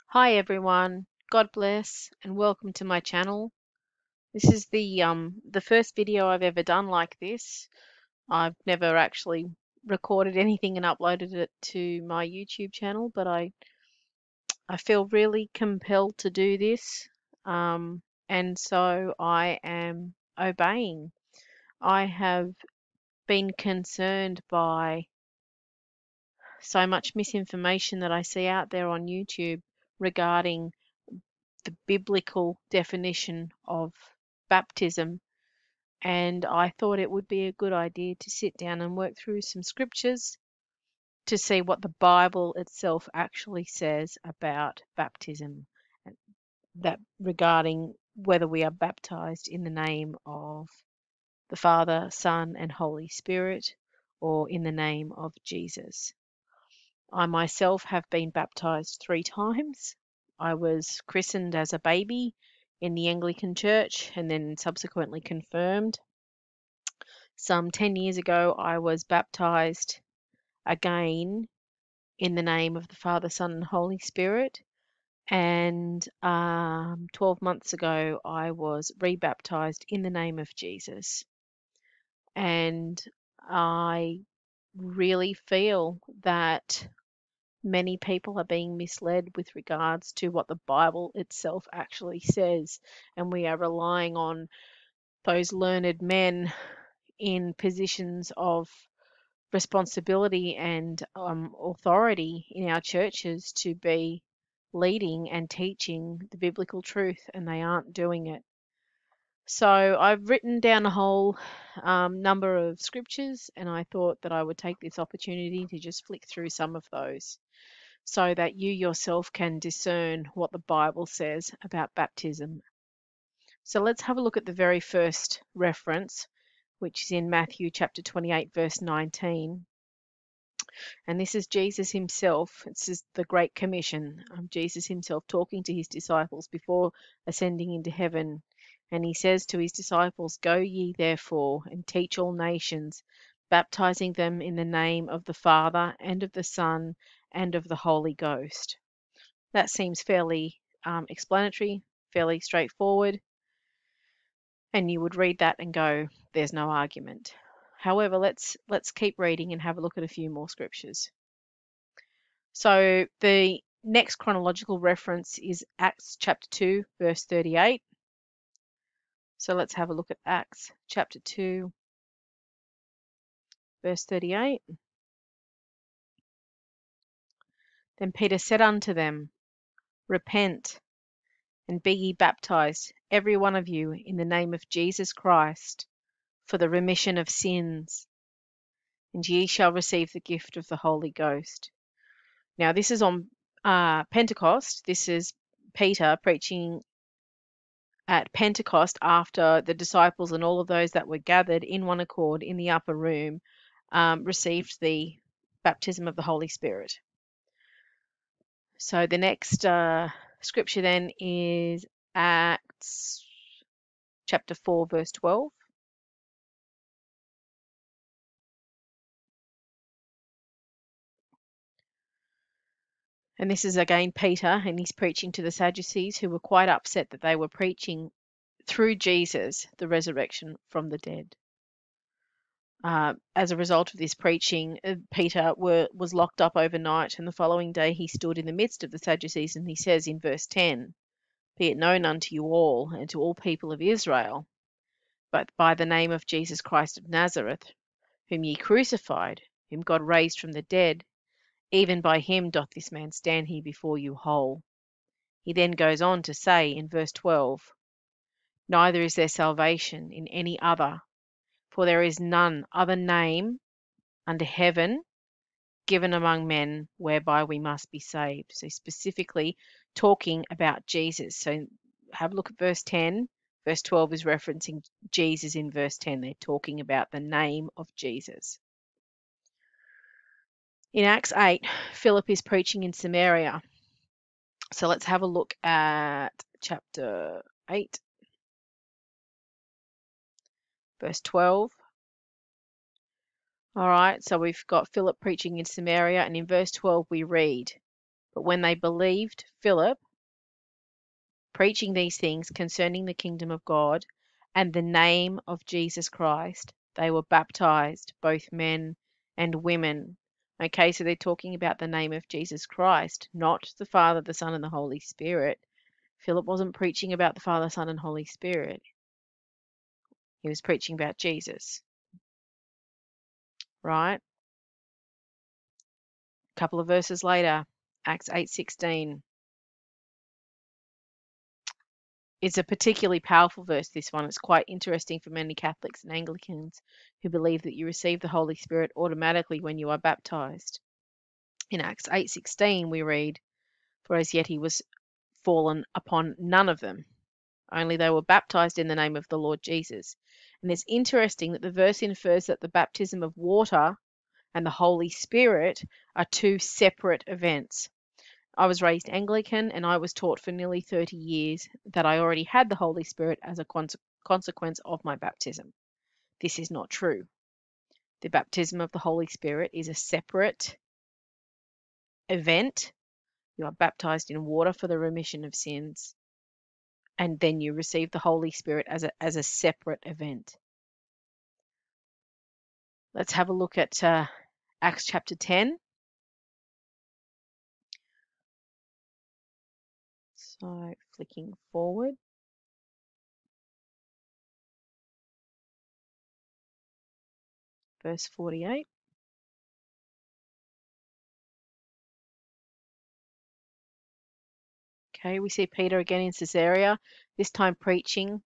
Hi everyone, God bless and welcome to my channel. This is the first video I've ever done like this. I've never actually recorded anything and uploaded it to my YouTube channel, but I feel really compelled to do this. And so I am obeying. I have been concerned by so much misinformation that I see out there on YouTube regarding the biblical definition of baptism, and I thought it would be a good idea to sit down and work through some scriptures to see what the Bible itself actually says about baptism, that regarding whether we are baptized in the name of the Father, Son, and Holy Spirit, or in the name of Jesus. I myself have been baptized 3 times. I was christened as a baby in the Anglican Church and then subsequently confirmed. Some 10 years ago, I was baptized again in the name of the Father, Son, and Holy Spirit. And 12 months ago, I was rebaptized in the name of Jesus. And I really feel that many people are being misled with regards to what the Bible itself actually says, and we are relying on those learned men in positions of responsibility and authority in our churches to be leading and teaching the biblical truth, and they aren't doing it. So I've written down a whole number of scriptures, and I thought that I would take this opportunity to just flick through some of those so that you yourself can discern what the Bible says about baptism. So let's have a look at the very first reference, which is in Matthew chapter 28, verse 19. And this is Jesus himself. This is the Great Commission. Jesus himself talking to his disciples before ascending into heaven. And he says to his disciples, "Go ye therefore and teach all nations, baptizing them in the name of the Father and of the Son and of the Holy Ghost." That seems fairly explanatory, fairly straightforward, and you would read that and go, "There's no argument." However, let's keep reading and have a look at a few more scriptures. So the next chronological reference is Acts chapter 2, verse 38. So let's have a look at Acts chapter 2, verse 38. Then Peter said unto them, Repent, and be ye baptized, every one of you, in the name of Jesus Christ, for the remission of sins, and ye shall receive the gift of the Holy Ghost. Now, this is on Pentecost. This is Peter preaching at Pentecost after the disciples and all of those that were gathered in one accord in the upper room received the baptism of the Holy Spirit. So the next scripture then is Acts chapter 4, verse 12. And this is again Peter, and he's preaching to the Sadducees who were quite upset that they were preaching through Jesus the resurrection from the dead. As a result of this preaching, Peter was locked up overnight, and the following day he stood in the midst of the Sadducees, and he says in verse 10, Be it known unto you all, and to all people of Israel, but by the name of Jesus Christ of Nazareth, whom ye crucified, whom God raised from the dead, even by him doth this man stand here before you whole. He then goes on to say in verse 12, Neither is there salvation in any other, for there is none other name under heaven given among men whereby we must be saved. So specifically talking about Jesus. So have a look at verse 10. Verse 12 is referencing Jesus in verse 10. They're talking about the name of Jesus. In Acts 8, Philip is preaching in Samaria. So let's have a look at chapter 8, verse 12. All right, so we've got Philip preaching in Samaria, and in verse 12 we read, But when they believed Philip, preaching these things concerning the kingdom of God and the name of Jesus Christ, they were baptized, both men and women. Okay, so they're talking about the name of Jesus Christ, not the Father, the Son, and the Holy Spirit. Philip wasn't preaching about the Father, Son, and Holy Spirit. He was preaching about Jesus, right? A couple of verses later, Acts 8:16. It's a particularly powerful verse, this one. It's quite interesting for many Catholics and Anglicans who believe that you receive the Holy Spirit automatically when you are baptized. In Acts 8:16 we read, "For as yet he was fallen upon none of them, only they were baptized in the name of the Lord Jesus." And it's interesting that the verse infers that the baptism of water and the Holy Spirit are two separate events. I was raised Anglican and I was taught for nearly 30 years that I already had the Holy Spirit as a consequence of my baptism. This is not true. The baptism of the Holy Spirit is a separate event. You are baptized in water for the remission of sins, and then you receive the Holy Spirit as a separate event. Let's have a look at Acts chapter 10. So, flicking forward. Verse 48. Okay, we see Peter again in Caesarea, this time preaching.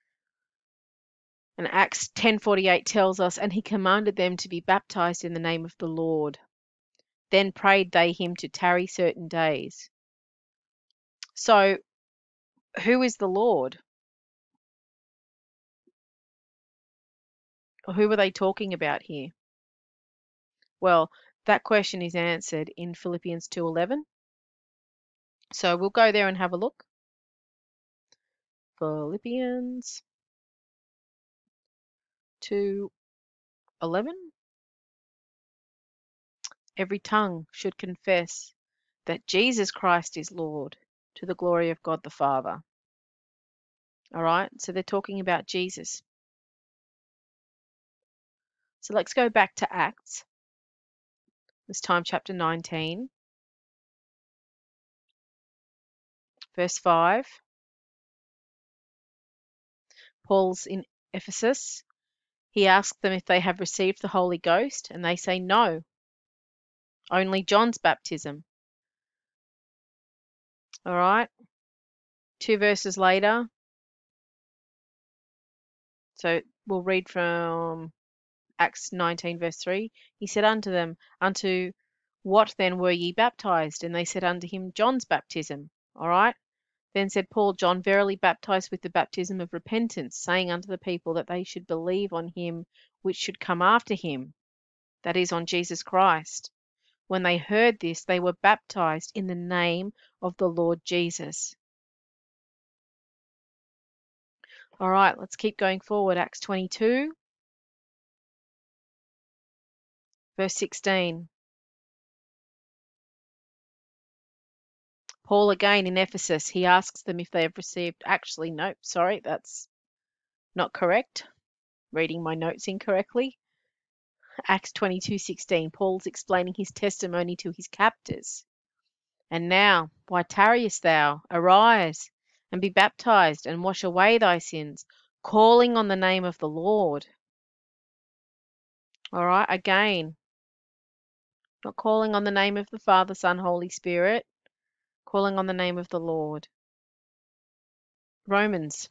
And Acts 10:48 tells us, "And he commanded them to be baptized in the name of the Lord. Then prayed they him to tarry certain days." So, who is the Lord? Or who are they talking about here? Well, that question is answered in Philippians 2:11. So we'll go there and have a look. Philippians 2:11. Every tongue should confess that Jesus Christ is Lord, to the glory of God the Father. All right, so they're talking about Jesus. So let's go back to Acts, this time chapter 19, verse 5. Paul's in Ephesus. He asks them if they have received the Holy Ghost, and they say no, only John's baptism. All right, 2 verses later. So we'll read from Acts 19, verse 3. He said unto them, "Unto what then were ye baptized?" And they said unto him, "John's baptism." All right. Then said Paul, "John verily baptized with the baptism of repentance, saying unto the people that they should believe on him which should come after him, that is, on Jesus Christ. When they heard this, they were baptized in the name of the Lord Jesus." All right, let's keep going forward. Acts 22, verse 16. Paul again in Ephesus, he asks them if they have received. Actually, no, sorry, that's not correct. Reading my notes incorrectly. Acts 22:16. Paul's explaining his testimony to his captors. "And now, why tarriest thou? Arise, and be baptized, and wash away thy sins, calling on the name of the Lord." All right, again, not calling on the name of the Father, Son, Holy Spirit, calling on the name of the Lord. Romans.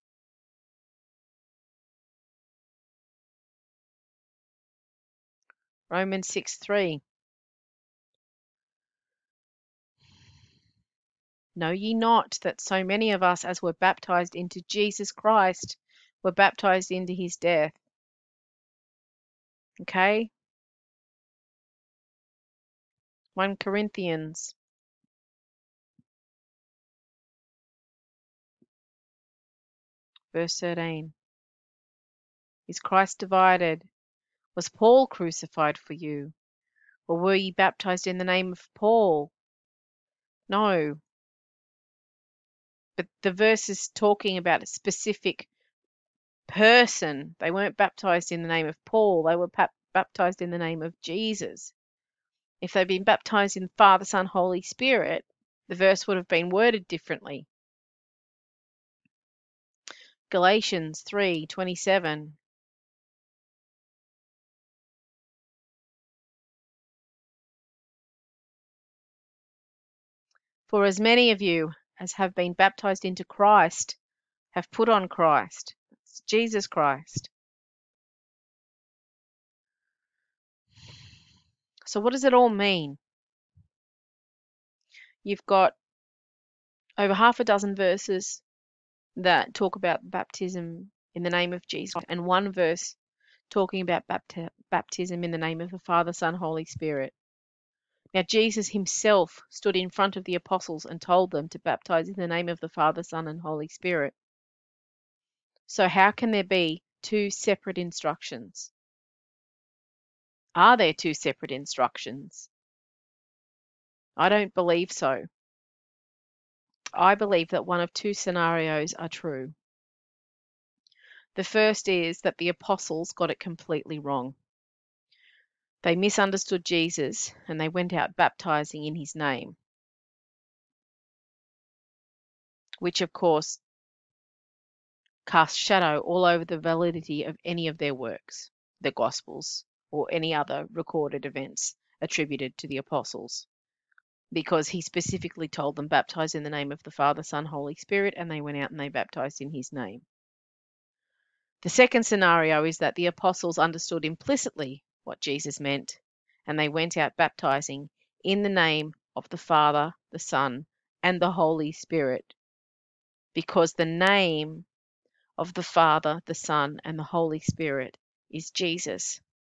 Romans 6:3. "Know ye not that so many of us as were baptized into Jesus Christ were baptized into his death?" Okay? 1 Corinthians, verse 13. "Is Christ divided? Was Paul crucified for you? Or were ye baptized in the name of Paul? No, but the verse is talking about a specific person. They weren't baptized in the name of Paul, they were baptized in the name of Jesus. If they'd been baptized in Father, Son, Holy Spirit, the verse would have been worded differently. Galatians 3:27. For as many of you as have been baptized into Christ have put on Christ. It's Jesus Christ. So what does it all mean? You've got over half a dozen verses that talk about baptism in the name of Jesus, and one verse talking about baptism in the name of the Father, Son, Holy Spirit. Now, Jesus himself stood in front of the apostles and told them to baptize in the name of the Father, Son, and Holy Spirit. So, how can there be two separate instructions? Are there two separate instructions? I don't believe so. I believe that one of two scenarios are true. The first is that the apostles got it completely wrong. They misunderstood Jesus and they went out baptizing in his name, which of course casts shadow all over the validity of any of their works, the Gospels, or any other recorded events attributed to the apostles, because he specifically told them, baptize in the name of the Father, Son, Holy Spirit, and they went out and they baptized in his name. The second scenario is that the apostles understood implicitly what Jesus meant, and they went out baptizing in the name of the Father, the Son, and the Holy Spirit, because the name of the Father, the Son, and the Holy Spirit is Jesus.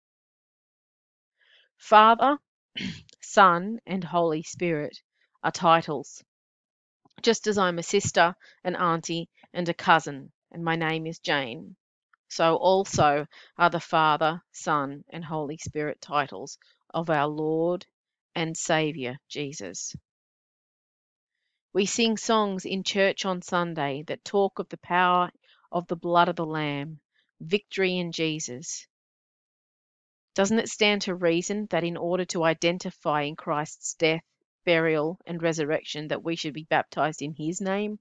Father, Son, and Holy Spirit are titles, just as I'm a sister, an auntie, and a cousin, and my name is Jane. So also are the Father, Son, and Holy Spirit titles of our Lord and Saviour Jesus. We sing songs in church on Sunday that talk of the power of the blood of the Lamb, victory in Jesus. Doesn't it stand to reason that in order to identify in Christ's death, burial, and resurrection, that we should be baptized in his name?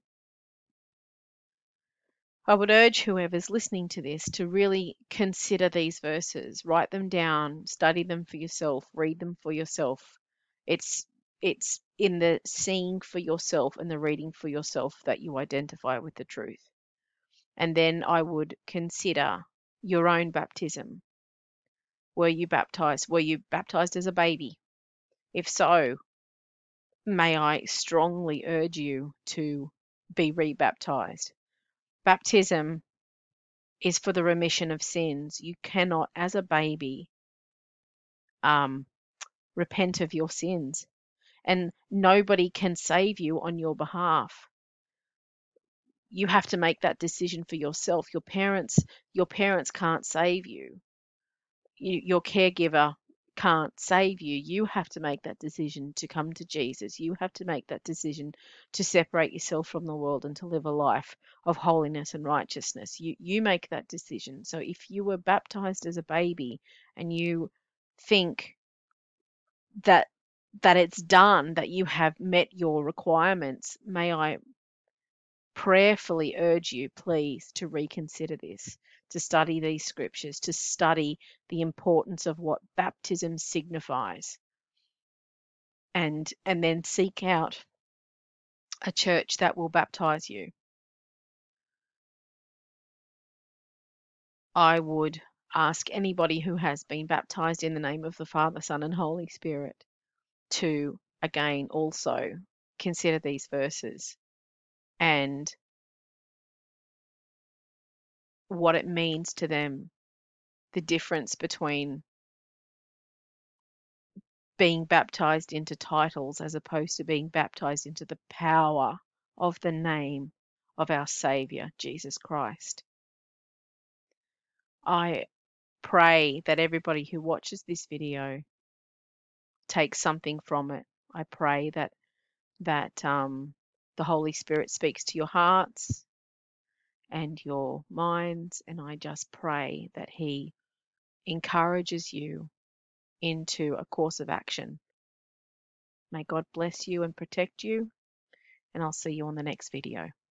I would urge whoever's listening to this to really consider these verses, write them down, study them for yourself, read them for yourself. It's it's in the seeing for yourself and the reading for yourself that you identify with the truth. And then I would consider your own baptism. Were you baptized? Were you baptized as a baby? If so, may I strongly urge you to be rebaptized. Baptism is for the remission of sins. You cannot, as a baby, um, repent of your sins, and nobody can save you on your behalf. You have to make that decision for yourself. Your parents can't save you. Your caregiver can't save you. You have to make that decision to come to Jesus. You have to make that decision to separate yourself from the world and to live a life of holiness and righteousness. You make that decision. So if you were baptized as a baby and you think that it's done, that you have met your requirements, may I prayerfully urge you, please, to reconsider this, to study these scriptures, to study the importance of what baptism signifies, and then seek out a church that will baptize you. I would ask anybody who has been baptized in the name of the Father, Son, and Holy Spirit to again also consider these verses and what it means to them, the difference between being baptized into titles as opposed to being baptized into the power of the name of our Savior, Jesus Christ. I pray that everybody who watches this video takes something from it. I pray that that the Holy Spirit speaks to your hearts and your minds, and I just pray that He encourages you into a course of action. May God bless you and protect you, and I'll see you on the next video.